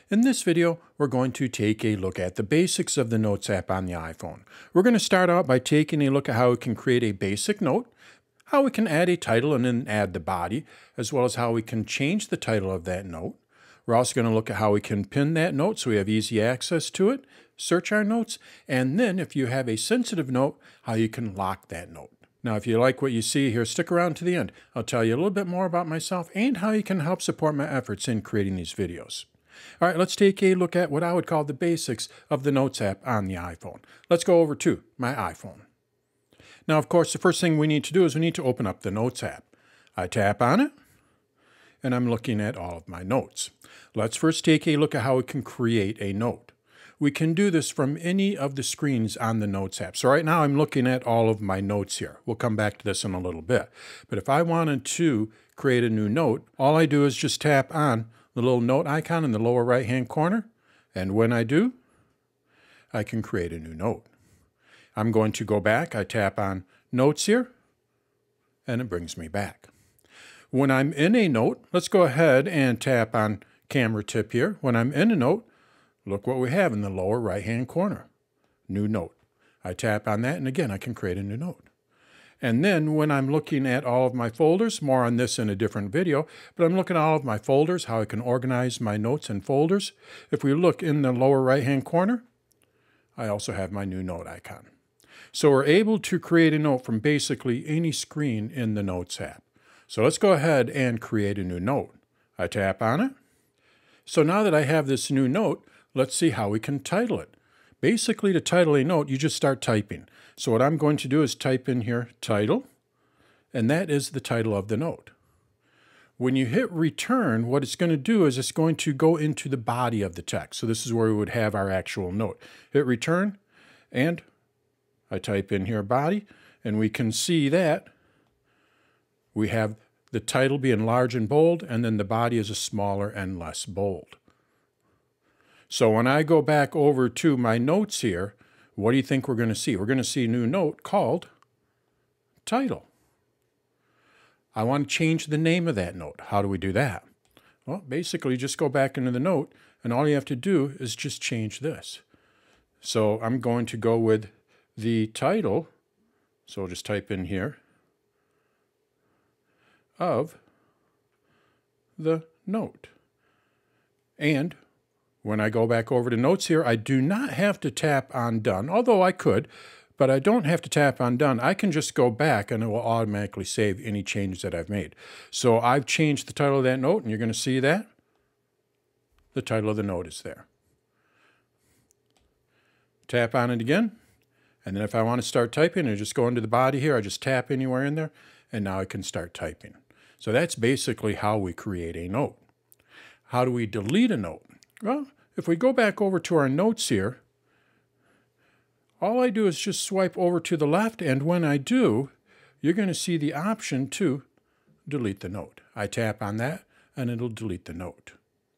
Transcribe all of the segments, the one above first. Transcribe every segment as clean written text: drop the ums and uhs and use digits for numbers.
In this video, we're going to take a look at the basics of the Notes app on the iPhone. We're going to start out by taking a look at how we can create a basic note, how we can add a title and then add the body, as well as how we can change the title of that note. We're also going to look at how we can pin that note so we have easy access to it, search our notes, and then if you have a sensitive note, how you can lock that note. Now, if you like what you see here, stick around to the end. I'll tell you a little bit more about myself and how you can help support my efforts in creating these videos. All right, let's take a look at what I would call the basics of the Notes app on the iPhone. Let's go over to my iPhone. Now, of course, the first thing we need to do is we need to open up the Notes app. I tap on it, and I'm looking at all of my notes. Let's first take a look at how we can create a note. We can do this from any of the screens on the Notes app. So right now I'm looking at all of my notes here. We'll come back to this in a little bit. But if I wanted to create a new note, all I do is just tap on the little note icon in the lower right-hand corner. And when I do, I can create a new note. I'm going to go back. I tap on Notes here, and it brings me back. When I'm in a note, let's go ahead and tap on Camera Tip here. When I'm in a note, look what we have in the lower right-hand corner. New note. I tap on that, and again, I can create a new note. And then when I'm looking at all of my folders, more on this in a different video, but I'm looking at all of my folders, how I can organize my notes in folders. If we look in the lower right-hand corner, I also have my new note icon. So we're able to create a note from basically any screen in the Notes app. So let's go ahead and create a new note. I tap on it. So now that I have this new note, let's see how we can title it. Basically, to title a note, you just start typing. So what I'm going to do is type in here, title, and that is the title of the note. When you hit return, what it's going to do is it's going to go into the body of the text. So this is where we would have our actual note. Hit return, and I type in here body, and we can see that we have the title being large and bold, and then the body is a smaller and less bold. So when I go back over to my notes here, what do you think we're going to see? We're going to see a new note called title. I want to change the name of that note. How do we do that? Well, basically just go back into the note, and all you have to do is just change this. So I'm going to go with the title, so I'll just type in here, of the note. And when I go back over to Notes here, I do not have to tap on Done, although I could, but I don't have to tap on Done. I can just go back and it will automatically save any changes that I've made. So I've changed the title of that note, and you're going to see that. The title of the note is there. Tap on it again, and then if I want to start typing, I just go into the body here. I just tap anywhere in there, and now I can start typing. So that's basically how we create a note. How do we delete a note? Well, if we go back over to our notes here, all I do is just swipe over to the left, and when I do, you're going to see the option to delete the note. I tap on that, and it'll delete the note.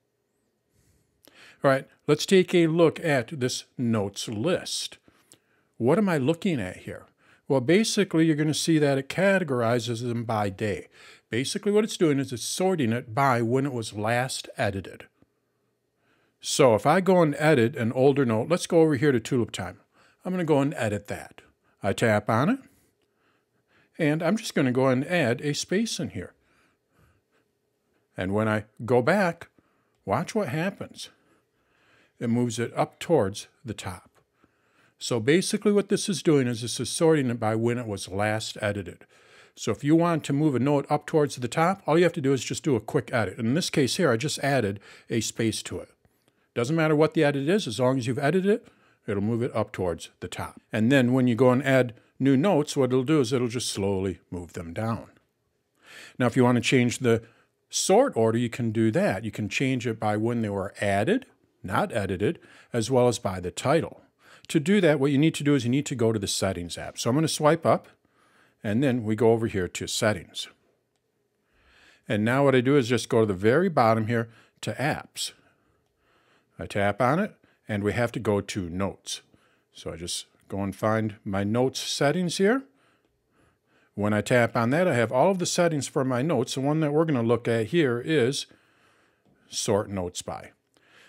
All right, let's take a look at this notes list. What am I looking at here? Well, basically, you're going to see that it categorizes them by day. Basically, what it's doing is it's sorting it by when it was last edited. So if I go and edit an older note, let's go over here to Tulip Time. I'm going to go and edit that. I tap on it, and I'm just going to go and add a space in here. And when I go back, watch what happens. It moves it up towards the top. So basically what this is doing is this is sorting it by when it was last edited. So if you want to move a note up towards the top, all you have to do is just do a quick edit. In this case here, I just added a space to it. Doesn't matter what the edit is, as long as you've edited it, it'll move it up towards the top. And then when you go and add new notes, what it'll do is it'll just slowly move them down. Now, if you want to change the sort order, you can do that. You can change it by when they were added, not edited, as well as by the title. To do that, what you need to do is you need to go to the Settings app. So I'm going to swipe up, and then we go over here to Settings. And now what I do is just go to the very bottom here to Apps. I tap on it, and we have to go to Notes. So I just go and find my Notes settings here. When I tap on that, I have all of the settings for my notes. The one that we're going to look at here is Sort Notes By.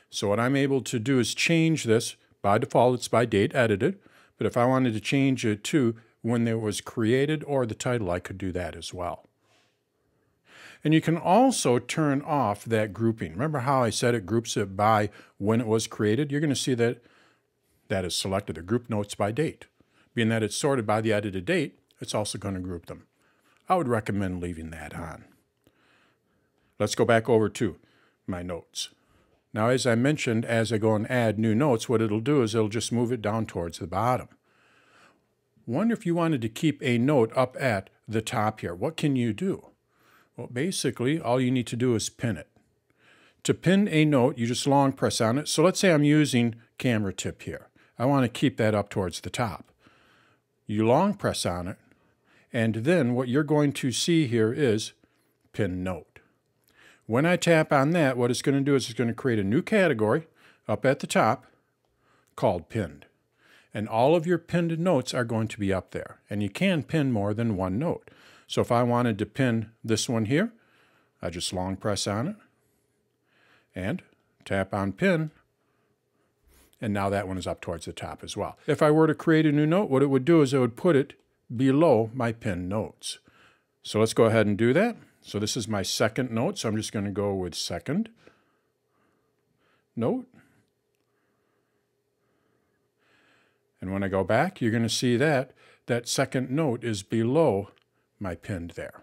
So what I'm able to do is change this. By default, it's by date edited, but if I wanted to change it to when it was created or the title, I could do that as well. And you can also turn off that grouping. Remember how I said it groups it by when it was created? You're going to see that that is selected, the group notes by date. Being that it's sorted by the edited date, it's also going to group them. I would recommend leaving that on. Let's go back over to my notes. Now, as I mentioned, as I go and add new notes, what it'll do is it'll just move it down towards the bottom. Wonder if you wanted to keep a note up at the top here. What can you do? Well, basically, all you need to do is pin it. To pin a note, you just long press on it. So let's say I'm using camera tip here. I want to keep that up towards the top. You long press on it, and then what you're going to see here is pin note. When I tap on that, what it's going to do is it's going to create a new category up at the top called pinned. And all of your pinned notes are going to be up there. And you can pin more than one note. So if I wanted to pin this one here, I just long press on it and tap on pin. And now that one is up towards the top as well. If I were to create a new note, what it would do is it would put it below my pinned notes. So let's go ahead and do that. So this is my second note, so I'm just going to go with second note. And when I go back, you're going to see that that second note is below my pinned there.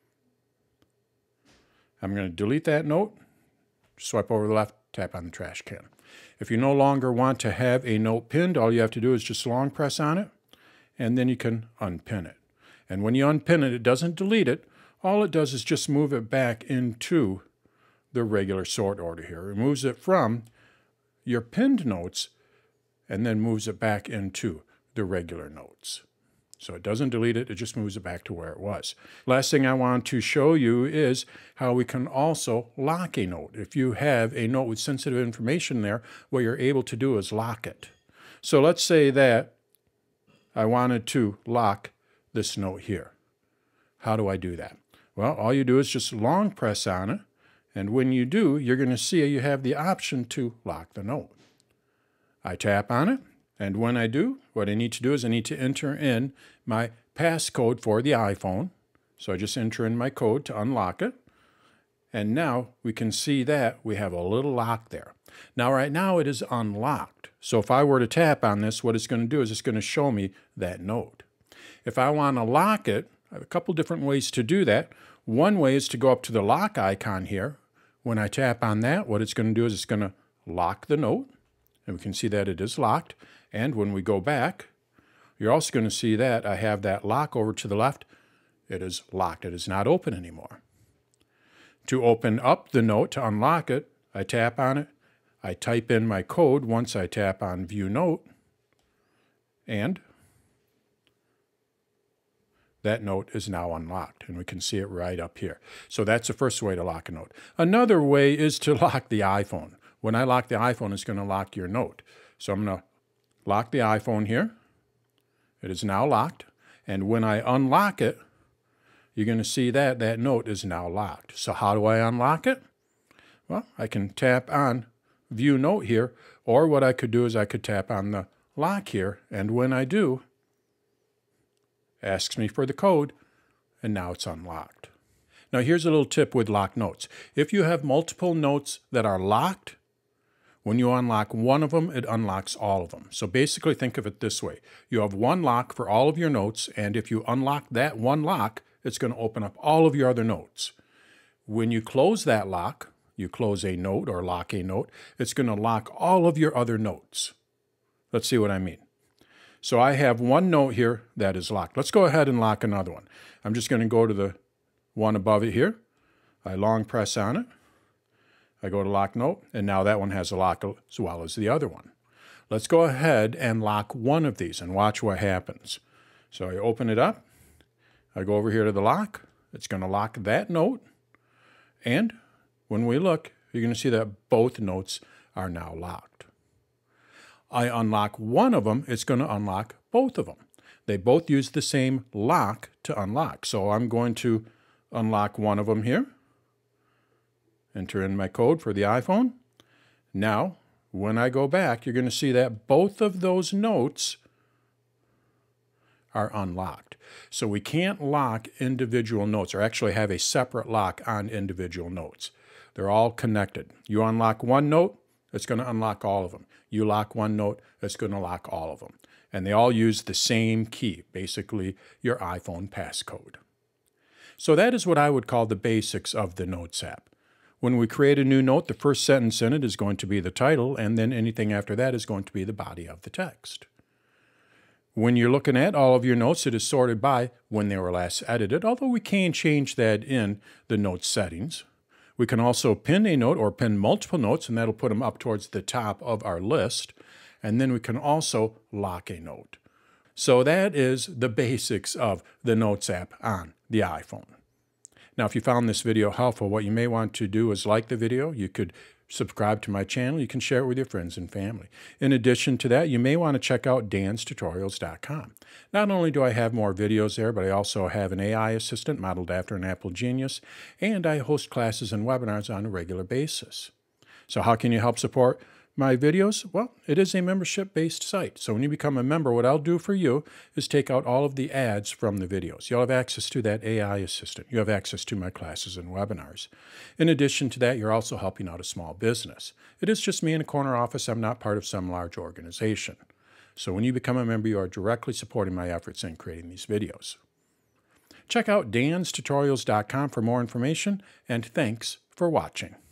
I'm going to delete that note, swipe over to the left, tap on the trash can. If you no longer want to have a note pinned, all you have to do is just long press on it, and then you can unpin it. And when you unpin it, it doesn't delete it. All it does is just move it back into the regular sort order here. It moves it from your pinned notes and then moves it back into the regular notes. So it doesn't delete it, it just moves it back to where it was. Last thing I want to show you is how we can also lock a note. If you have a note with sensitive information there, what you're able to do is lock it. So let's say that I wanted to lock this note here. How do I do that? Well, all you do is just long press on it, and when you do, you're going to see you have the option to lock the note. I tap on it, and when I do, what I need to do is I need to enter in my passcode for the iPhone. So I just enter in my code to unlock it, and now we can see that we have a little lock there. Now, right now it is unlocked. So if I were to tap on this, what it's going to do is it's going to show me that note. If I want to lock it, I have a couple different ways to do that. One way is to go up to the lock icon here. When I tap on that, what it's going to do is it's going to lock the note, and we can see that it is locked. And when we go back, you're also going to see that I have that lock over to the left. It is locked. It is not open anymore. To open up the note, to unlock it, I tap on it. I type in my code once I tap on View Note, and that note is now unlocked, and we can see it right up here. So that's the first way to lock a note. Another way is to lock the iPhone. When I lock the iPhone, it's going to lock your note. So I'm going to lock the iPhone here. It is now locked, and when I unlock it, you're going to see that that note is now locked. So how do I unlock it? Well, I can tap on View Note here, or what I could do is I could tap on the lock here, and when I do, asks me for the code, and now it's unlocked. Now here's a little tip with locked notes. If you have multiple notes that are locked, when you unlock one of them, it unlocks all of them. So basically think of it this way. You have one lock for all of your notes, and if you unlock that one lock, it's going to open up all of your other notes. When you close that lock, you close a note or lock a note, it's going to lock all of your other notes. Let's see what I mean. So I have one note here that is locked. Let's go ahead and lock another one. I'm just going to go to the one above it here. I long press on it. I go to lock note, and now that one has a lock as well as the other one. Let's go ahead and lock one of these and watch what happens. So I open it up. I go over here to the lock. It's going to lock that note. And when we look, you're going to see that both notes are now locked. I unlock one of them, it's going to unlock both of them. They both use the same lock to unlock. So I'm going to unlock one of them here. Enter in my code for the iPhone. Now, when I go back, you're going to see that both of those notes are unlocked. So we can't lock individual notes or actually have a separate lock on individual notes. They're all connected. You unlock one note, it's going to unlock all of them. You lock one note, it's going to lock all of them. And they all use the same key, basically your iPhone passcode. So that is what I would call the basics of the Notes app. When we create a new note, the first sentence in it is going to be the title, and then anything after that is going to be the body of the text. When you're looking at all of your notes, it is sorted by when they were last edited, although we can change that in the note settings. We can also pin a note or pin multiple notes, and that'll put them up towards the top of our list. And then we can also lock a note. So that is the basics of the Notes app on the iPhone. Now, if you found this video helpful, what you may want to do is like the video. You could subscribe to my channel. You can share it with your friends and family. In addition to that, you may want to check out danstutorials.com. Not only do I have more videos there, but I also have an AI assistant modeled after an Apple Genius, and I host classes and webinars on a regular basis. So how can you help support my videos? Well, it is a membership-based site. So when you become a member, what I'll do for you is take out all of the ads from the videos. You'll have access to that AI assistant. You have access to my classes and webinars. In addition to that, you're also helping out a small business. It is just me in a corner office. I'm not part of some large organization. So when you become a member, you are directly supporting my efforts in creating these videos. Check out danstutorials.com for more information, and thanks for watching.